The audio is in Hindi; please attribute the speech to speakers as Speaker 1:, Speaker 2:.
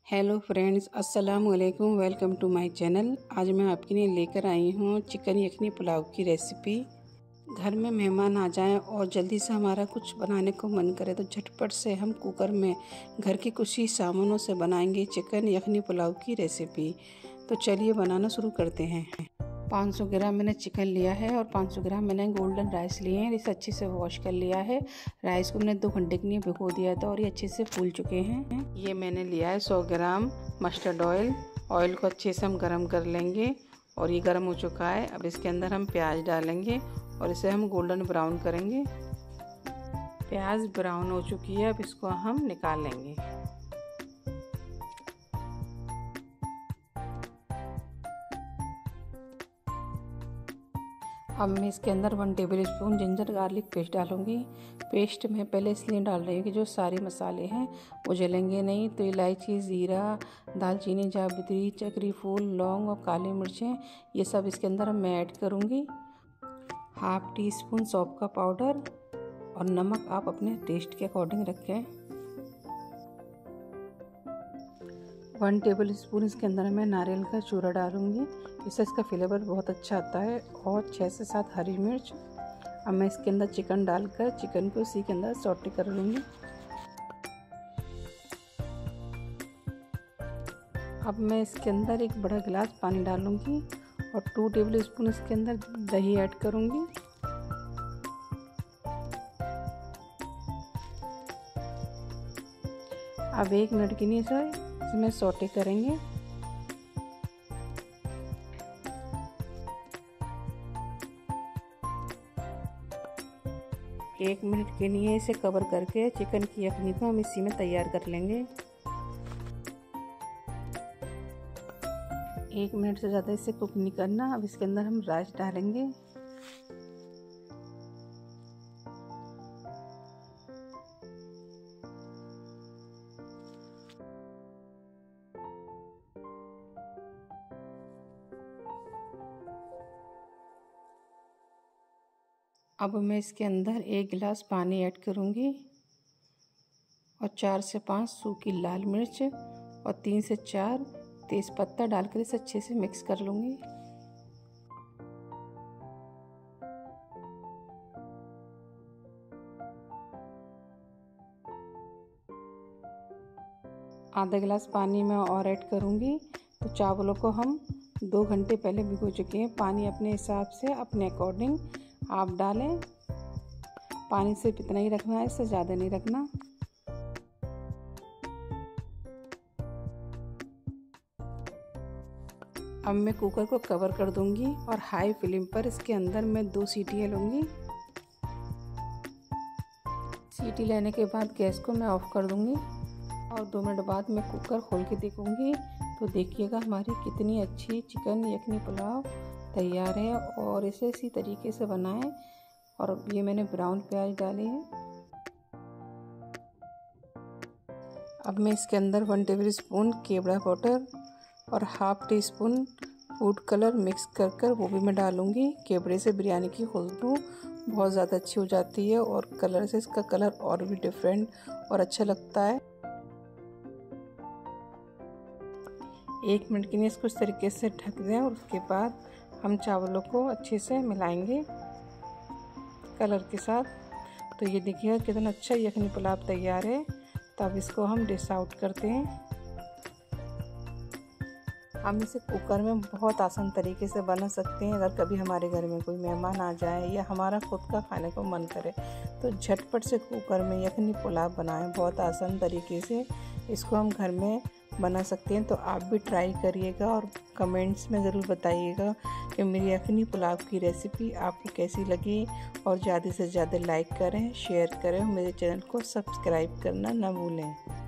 Speaker 1: हेलो फ्रेंड्स, अस्सलाम वालेकुम। Welcome to my channel. आज मैं आपके लिए लेकर आई हूँ चिकन यखनी पुलाव की रेसिपी। घर में मेहमान आ जाएं और जल्दी से हमारा कुछ बनाने को मन करे तो झटपट से हम कुकर में घर के कुछ ही सामानों से बनाएंगे चिकन यखनी पुलाव की रेसिपी। तो चलिए बनाना शुरू करते हैं। 500 ग्राम मैंने चिकन लिया है और 500 ग्राम मैंने गोल्डन राइस लिए हैं। इसे अच्छे से वॉश कर लिया है। राइस को मैंने 2 घंटे के लिए भिगो दिया था और ये अच्छे से फूल चुके हैं। ये मैंने लिया है 100 ग्राम मस्टर्ड ऑयल। ऑयल को अच्छे से हम गरम कर लेंगे और ये गरम हो चुका है। अब इसके अंदर हम प्याज डालेंगे और इसे हम गोल्डन ब्राउन करेंगे। प्याज ब्राउन हो चुकी है, अब इसको हम निकाल लेंगे। अब मैं इसके अंदर 1 tablespoon ginger garlic paste डालूंगी। पेस्ट में पहले इसलिए डाल रही हूँ कि जो सारे मसाले हैं वो जलेंगे नहीं। तो इलायची, ज़ीरा, दालचीनी, जावित्री, चक्री फूल, लौंग और काली मिर्चें, ये सब इसके अंदर मैं ऐड करूँगी। 1/2 टीस्पून सौंफ का पाउडर और नमक आप अपने टेस्ट के अकॉर्डिंग रखें। 1 टेबल स्पून इसके अंदर मैं नारियल का चूरा डालूंगी। इससे इसका फ्लेवर बहुत अच्छा आता है। और 6 से 7 हरी मिर्च। अब मैं इसके अंदर चिकन डालकर चिकन को इसी के अंदर सौटे कर लूँगी। अब मैं इसके अंदर 1 बड़ा गिलास पानी डालूँगी और 2 टेबल स्पून इसके अंदर दही ऐड करूँगी। अब 1 मिनट के लिए इसमें सौटे करेंगे। एक मिनट के लिए इसे कवर करके चिकन की यखनी को हम इसी में तैयार कर लेंगे। 1 मिनट से ज़्यादा इसे कुक नहीं करना। अब इसके अंदर हम राइस डालेंगे। अब मैं इसके अंदर 1 गिलास पानी ऐड करूँगी और 4 से 5 सूखी लाल मिर्च और 3 से 4 तेज़पत्ता डालकर इसे अच्छे से मिक्स कर लूँगी। आधा गिलास पानी में और ऐड करूँगी। तो चावलों को हम 2 घंटे पहले भिगो चुके हैं। पानी अपने हिसाब से अपने अकॉर्डिंग आप डालें। पानी सिर्फ इतना ही रखना है, इससे ज़्यादा नहीं रखना। अब मैं कुकर को कवर कर दूंगी और हाई फ्लेम पर इसके अंदर मैं 2 सीटियाँ लूँगी। सीटी लेने के बाद गैस को मैं ऑफ कर दूंगी और 2 मिनट बाद मैं कुकर खोल के देखूंगी। तो देखिएगा हमारी कितनी अच्छी चिकन यखनी पुलाव तैयार है। और इसे इसी तरीके से बनाएं। और ये मैंने ब्राउन प्याज डाले हैं। अब मैं इसके अंदर 1 टेबल स्पून केवड़ा पाउडर और 1/2 टीस्पून फूड कलर मिक्स कर वो भी मैं डालूंगी। केवड़े से बिरयानी की खुशबू बहुत ज़्यादा अच्छी हो जाती है और कलर से इसका कलर और भी डिफरेंट और अच्छा लगता है। 1 मिनट के लिए इसको इस तरीके से ढक दें और उसके बाद हम चावलों को अच्छे से मिलाएंगे कलर के साथ। तो ये देखिए कितना अच्छा यखनी पुलाव तैयार है। तब इसको हम डिश आउट करते हैं। हम इसे कुकर में बहुत आसान तरीके से बना सकते हैं। अगर कभी हमारे घर में कोई मेहमान आ जाए या हमारा खुद का खाने को मन करे तो झटपट से कुकर में यखनी पुलाव बनाएं। बहुत आसान तरीके से इसको हम घर में बना सकते हैं। तो आप भी ट्राई करिएगा और कमेंट्स में ज़रूर बताइएगा कि मेरी यखनी पुलाव की रेसिपी आपको कैसी लगी। और ज़्यादा से ज़्यादा लाइक करें, शेयर करें, मेरे चैनल को सब्सक्राइब करना ना भूलें।